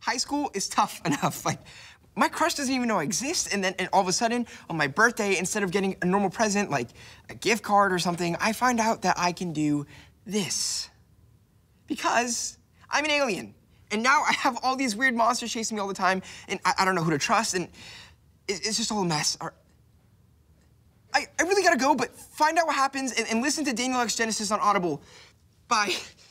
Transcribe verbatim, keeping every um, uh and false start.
high school is tough enough. Like, my crush doesn't even know I exist, and then and all of a sudden, on my birthday, instead of getting a normal present, like a gift card or something, I find out that I can do this. Because I'm an alien, and now I have all these weird monsters chasing me all the time, and I, I don't know who to trust, and it, it's just all a mess. I, I really gotta go, but find out what happens and, and listen to Daniel X Genesis on Audible. Bye.